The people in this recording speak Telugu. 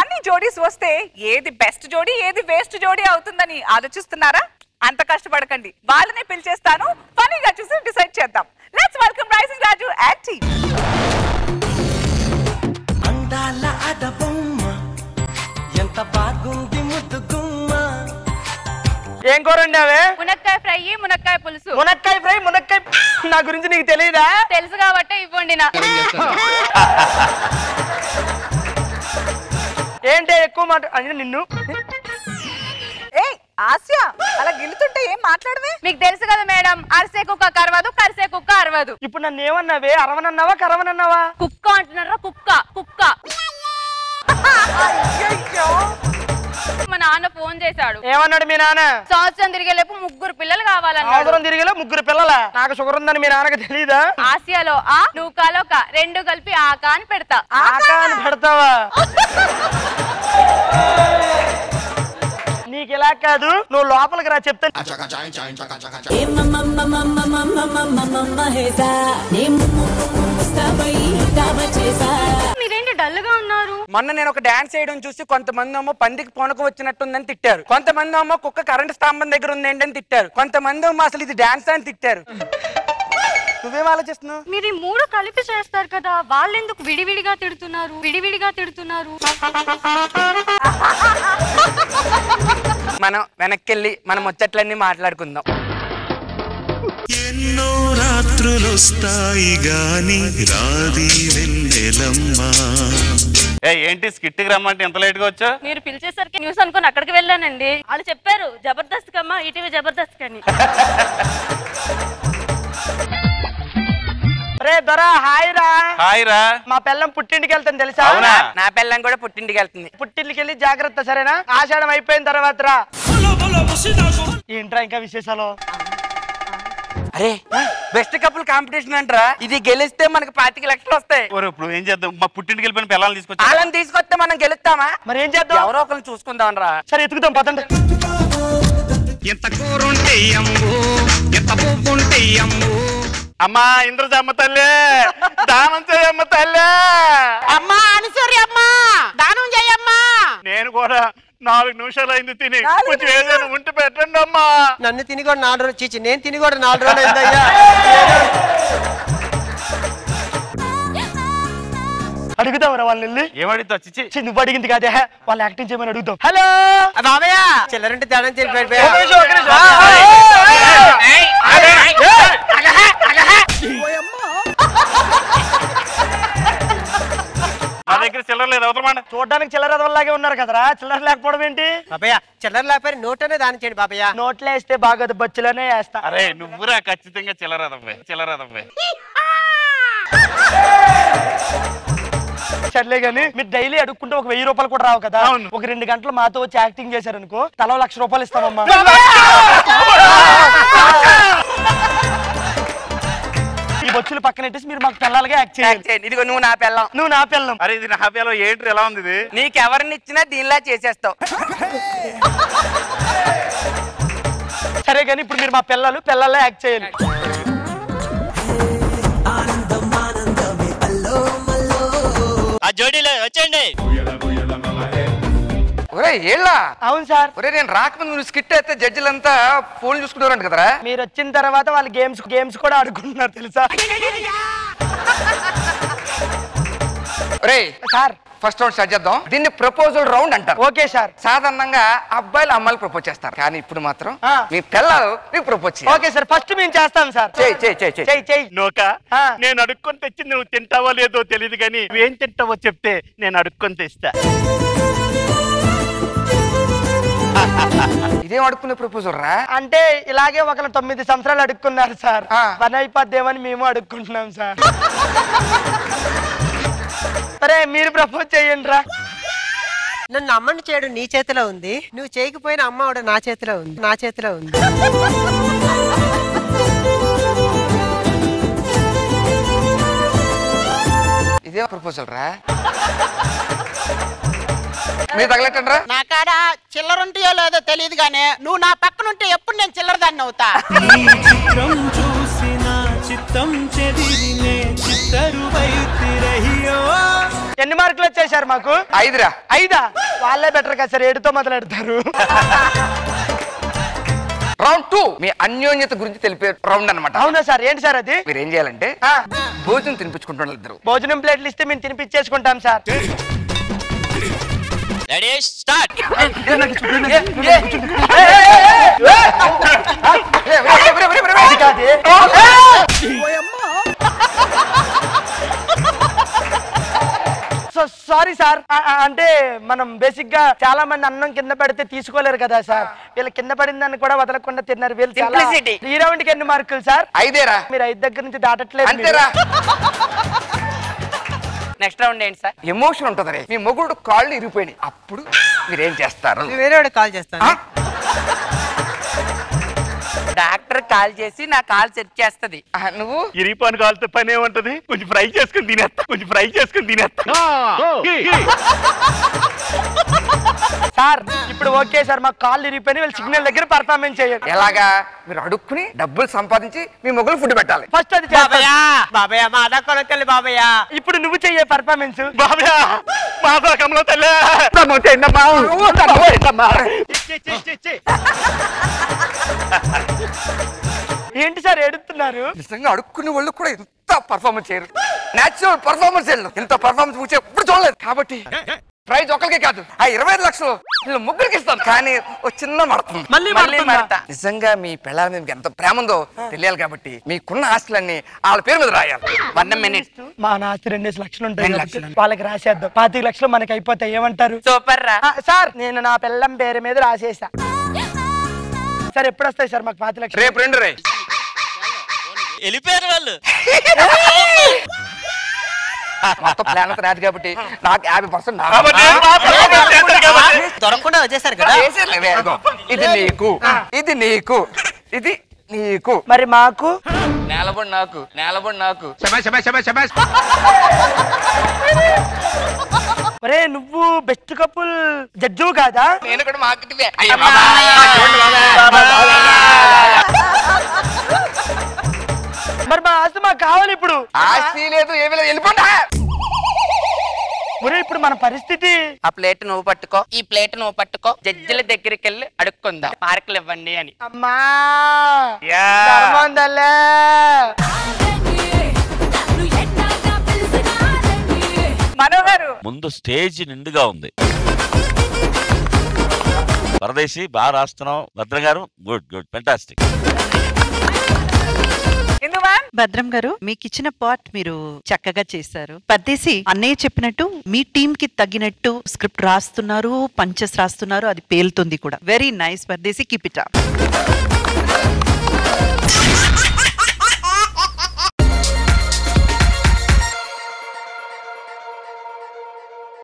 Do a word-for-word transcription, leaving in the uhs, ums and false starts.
ఫన్నీ జోడీస్ వస్తే ఏది బెస్ట్ జోడీ ఏది వేస్ట్ జోడీ అవుతుందని ఆలోచిస్తున్నారా? అంత కష్టపడకండి, వాళ్ళనే పిలిచేస్తాను, ఫన్నీగా చూసి డిసైడ్ చేద్దాం. Let's welcome rising Raju and team. అందాల అడబొమ్మ ఎంత బాగుంది ముద్దుగుమ్మ. ఏం కూరండి అవే? మునక్కాయ ఫ్రై, మునక్కాయ పులుసు. మునక్కాయ ఫ్రై, మునక్కాయ నా గురించి నీకు తెలియదా? తెలుసు కాబట్టి ఇవ్వండి. నా ఏంటి ఎక్కువ మాట అంటే నిన్ను ఏ ఆస్య అలా గిలుతుంటే ఏం మాట్లాడవే? మీకు తెలుసు కదా మేడం, అరిసే కుక్క కరవదు, కరిసే కుక్క అరవదు. ఇప్పుడు నన్ను ఏమన్నావే? అరవనన్నావా కరవనన్నావా? కుక్క అంటున్నారా? కుక్క కుక్క. మా నాన్న ఫోన్ చేశాడు. ఏమన్నాడు మీ నాన్న? సంవత్సరం తిరిగేలేపు ముగ్గురు పిల్లలు కావాలన్నాడు. సంవత్సరం తిరిగేలో ముగ్గురు పిల్లల? నాకు షుగర్ ఉందని మీ నాన్నకి తెలియదా? ఆసియాలో ఆ నూకాలో క రెండు కలిపి ఆకా అని పెడతా. ఆకా అని పెడతావా? నీకు ఇలా కాదు, నువ్వు లోపలికి రా చెప్తాను. మీరేంటి డల్ గా ఉన్నారు? మొన్న నేను ఒక డాన్స్ చేయడం చూసి కొంతమంది ఏమో పందికి పొనక వచ్చినట్టుందని తిట్టారు, కొంతమంది ఏమో కుక్క కరెంట్ స్తంభం దగ్గర ఉందేంటి అని తిట్టారు, కొంతమంది ఏమో అసలు ఇది డాన్స్ అని తిట్టారు. నువ్వేం ఆలోచిస్తున్నావు? మీరు ఈ మూడు కలిపి చేస్తారు కదా, వాళ్ళెందుకు విడివిడిగా తిడుతున్నారు విడివిడిగా తిడుతున్నారు మనం వెనక్కెళ్ళి మనం ముచ్చట్లన్నీ మాట్లాడుకుందాం. ఎన్నో రాత్రులొస్తాయి గాని రాది వెన్నెలమ్మా. ఏంటి స్కిట్కి రమ్మంటే ఎంత లేట్ గా వచ్చా? మీరు పిలిచేసరికి న్యూస్ అనుకుని అక్కడికి వెళ్ళానండి. వాళ్ళు చెప్పారు జబర్దస్త్ కమ్మా, ఈటీవీ జబర్దస్త్ కని. రే దొరా హాయ్ రా. హాయ్ రా. మా పిల్లం పుట్టింటికి వెళ్తాను తెలుసా? నా పిల్లం కూడా పుట్టింటికి వెళ్తుంది. పుట్టింటికి వెళ్ళి జాగ్రత్త సరేనా? ఆషాఢం అయిపోయిన తర్వాత రా. ఏంట్రా ఇంకా విశేషాలు? అరే బెస్ట్ కపుల్ కాంపిటీషన్ అంటారా, ఇది గెలిస్తే మనకి పాతిక లక్షలు వస్తాయి. ఇప్పుడు ఏం చేద్దాం? మా పుట్టింటికి వెళ్ళిపోయిన పిల్లల్ని తీసుకొచ్చి వాళ్ళని తీసుకొస్తే మనం గెలుస్తామా? మరి ఏం చేద్దాం? ఎవరో ఒకరిని చూసుకుందాం రా. సరే ఎత్తుకుదాం పదండి. ఎంత కూరుంటే అమ్ము, ఎంత పువ్వుంటే అమ్ము. అమ్మా ఇంద్రజమ్మ తల్లి, దానం చేయమ్మ తల్లి. అమ్మా అనుసూరి అమ్మా దానం చేయమ్మా. నేను కూడా నాలుగు నిమిషాలు అయింది తిని, కొంచెం ఏదైనా ఉంటే పెట్టండి అమ్మా. నన్ను తిని కూడా నాలుగు రోజులు చీచి నేను తిని కూడా నాలుగు రోజులు అయిందయ్యా. అడుగుదాం రా వాళ్ళని వెళ్ళి. ఏమడుగుతావు? చిచ్చి నువ్వు అడిగింది కాదే, వాళ్ళు యాక్టింగ్ చేయమని అడుగుతాం. హలో బాబయ్య చిల్లరంటే తేడా చెప్పి నా దగ్గర చిల్లర లేదు, అవతలమాట. చూడడానికి చిల్లర వల్లలాగే ఉన్నారు కదరా, చిల్లర లేకపోవడం ఏంటి? బాబయ్య చిల్లర లేకపోయి నోటనే దాని చేయండి బాబయ్య. నోట్లో వేస్తే బాగోదు, బొచ్చులోనే వేస్తా. అరే నువ్వురా ఖచ్చితంగా చిల్లరదవ్వే చిల్లరదవ్వే. సర్లే గానీ మీరు డైలీ అడుక్కుంటే ఒక వెయ్యి రూపాయలు కూడా రావు కదా. ఒక రెండు గంటలు మాతో వచ్చి యాక్టింగ్ చేశారనుకో తల లక్ష రూపాయలు ఇస్తామమ్మా. ఈ బొచ్చులు పక్కన పెట్టేసి మీరు మాకు పిల్లలుగా యాక్ట్ చేయండి. ఇదిగో నువ్వు నా పిల్లం, నువ్వు నా పిల్లం. అరే ఇది నా పిల్లం ఏంటి ఎలా ఉంది ఇది? నీకెవరిని ఇచ్చినా దీనిలా చేసేస్తావు. సరే గానీ ఇప్పుడు మీరు మా పిల్లలు పిల్లల్లో యాక్ట్ చేయాలి. ఆ జోడీలో వచ్చేయండి. అవును సార్. ఒరే నేను రాకముందు నువ్వు స్కిట్ అయితే జడ్జిలంతా ఫోన్ చూసుకున్నారంట కదరా. మీరు వచ్చిన తర్వాత వాళ్ళు గేమ్స్ గేమ్స్ కూడా ఆడుకుంటున్నారు తెలుసా? ఒరే సార్ ఫస్ట్ రౌండ్ స్టార్ట్ చేద్దాం. దీన్ని ప్రపోజల్ రౌండ్ అంటారు. Okay sir. సాధారణంగా అబ్బాయిలు అమ్మాయిలు ప్రపోజ్ చేస్తారు, కానీ ఇప్పుడు మాత్రం మీ పిల్లలు నీకు ప్రపోజ్ చేయాలి. ఓకే సార్ ఫస్ట్ మేము చేస్తాం సార్. చెయ్యి చెయ్యి చెయ్యి చెయ్యి చెయ్యి చెయ్యి. నోకా నేను అడుక్కొని తెచ్చింది నువ్వు తింటావో లేదో తెలియదు, కానీ నువ్వేం తింటావో చెప్తే నేను అడుక్కొని తెస్తా. ఇదేం అడుక్కునే ప్రపోజల్ రా? అంటే ఇలాగే ఒక తొమ్మిది సంవత్సరాలు అడుక్కున్నారు సార్, పని అయిపోద్దేమని మేము అడుక్కుంటున్నాం సార్. సరే మీరు ప్రపోజ్ చేయండి రా. నన్ను అమ్మని చేయడం నీ చేతిలో ఉంది, నువ్వు చేయకపోయినా అమ్మ ఆవిడ నా చేతిలో ఉంది నా చేతిలో ఉంది. ఇదే ప్రపోజల్ రా. మీరు తగలెట్టండి రా. నా కాడ చిల్లర ఉంటాయో లేదో తెలియదు గానే నువ్వు నా పక్కనుంటే ఎప్పుడు నేను చిల్లర దాన్ని అవుతా. చిత్రం చూసిన చిత్తం చెదిరినే చిత్తరువైతిరహియో ఎన్ని మార్కులు వచ్చేసారు మాకు? ఐదురా. ఐదా? వాళ్ళే బెటర్ కదా సార్, ఏడుతో మొదలెడతారు. రౌండ్ టూ మీ అన్యోన్యత గురించి తెలిపే రౌండ్ అన్నమాట. అవునా సార్? ఏంటి సార్ అది? మీరు ఏం చేయాలంటే భోజనం తినిపించుకుంటున్నారు ఇద్దరు. భోజనం ప్లేట్లు ఇస్తే మేము తినిపించేసుకుంటాం sir. Ready start. Sorry sir, అంటే మనం బేసిక్ గా చాలా మంది అన్నం కింద పడితే తీసుకోలేరు కదా సార్, వీళ్ళు కింద పడిందని కూడా వదలకుండా తిన్నారు. వీళ్ళు ఈ రౌండ్ కి ఎన్ని మార్కులు సార్? ఐదేరా. మీరు ఐదు దగ్గర నుంచి దాటట్లేదు. అంతేరా. నెక్స్ట్ రౌండ్ ఏంటి సార్? ఎమోషన్ ఉంటది. మీ మొగుడు కాళ్ళు ఇరిగిపోయినాయి, అప్పుడు మీరేం చేస్తారు? వేరే వాడికి కాల్ చేస్తాను. డాక్టర్ కాల్ చేసి నా కాల్ సెట్ చేస్తది. నువ్వు ఇరిగిపోని కాలుతో పని ఏముంటది? కొంచెం ఫ్రై చేసుకుని తినేస్తా, కొంచెం ఫ్రై చేసుకుని తినేస్తా. సార్ ఇప్పుడు ఓకే సార్, మాకు కాళ్ళు ఇరిగిపోయి వీళ్ళు సిగ్నల్ దగ్గర పర్ఫార్మెన్స్ చేయాలి. ఎలాగా? మీరు అడుక్కుని డబ్బులు సంపాదించి మీ మొగులు ఫుడ్ పెట్టాలి. ఫస్ట్ అది బాబయ్య మా అడగొనకెళ్ళి బాబయ్య. ఇప్పుడు నువ్వు చెయ్యే పర్ఫార్మెన్స్. బాబయ్య మాసాకంలో తల్లే ఏంటి సార్ ఏడుతున్నారు? నిజంగా అడుక్కునే వాళ్ళు కూడా ఇంత పర్ఫార్మెన్స్ చేయరు. నేచురల్ పర్ఫార్మెన్స్ ఇంత పర్ఫార్మెన్స్ చూసే ఎప్పుడు చూడలేదు. కాబట్టి ప్రైజ్ ఒకరికి కాదు, ఆ ఇరవై ఐదు లక్షలు వీళ్ళు ముగ్గురికి ఇస్తాం. కానీ ఒక చిన్న మడత మళ్ళీ మడత. నిజంగా మీ పిల్లల మీద మీకు ఎంత ప్రేమ ఉందో తెలియాలి. కాబట్టి మీకున్న ఆస్తులన్నీ వాళ్ళ పేరు మీద రాయాలి. One minute. మా నాస్తి రెండేసి లక్షలు ఉంటాయి, వాళ్ళకి రాసేద్దాం. పాతిక లక్షలు మనకి అయిపోతాయి. ఏమంటారు? సూపర్ రా. సార్ నేను నా పిల్లం పేరు మీద రాసేసా సార్. ఎప్పుడు వస్తాయి సార్ మాకు పాతి లక్షలు? రేపు రెండు రే. వెళ్ళిపోయారు వాళ్ళు. మొత్తం ప్లాన్ అంతా నాది కాబట్టి నాకు యాభై పర్సెంట్ దొరకకుండా వచ్చేసారు కదా. ఇది నీకు, ఇది నీకు, ఇది నీకు. మరి మాకు నేలబడి నాకు, నేలబడి నాకు. ఒరే నువ్వు బెస్ట్ కపుల్ జడ్జు కాదా? నేను కూడా మార్కెట్. మరి మా ఆస్తి మాకు కావాలి ఇప్పుడు. ఆస్తి లేదు, ఏమీ లేదు, వెళ్ళిపోండి. ఒరే ఇప్పుడు మన పరిస్థితి. ఆ ప్లేట్ నువ్వు పట్టుకో, ఈ ప్లేట్ నువ్వు పట్టుకో, జడ్జిల దగ్గరికి వెళ్ళి అడుక్కుందాం మార్కులు ఇవ్వండి అని. అమ్మా ధర్మందల్లే. మనోగారు ముందు స్టేజ్ నిండుగా ఉంది. పరదేశి బాగా రాస్తున్నావు. భద్రం గారు గుడ్ గుడ్ ఫెంటాస్టిక్. భద్రం గారు మీకు ఇచ్చిన పార్ట్ మీరు చక్కగా చేశారు. పర్దేశి అన్నయ్య చెప్పినట్టు మీ టీమ్ కి తగినట్టు స్క్రిప్ట్ రాస్తున్నారు, పంచెస్ రాస్తున్నారు, అది పేలుతుంది కూడా. Very nice Pardesi, keep it up.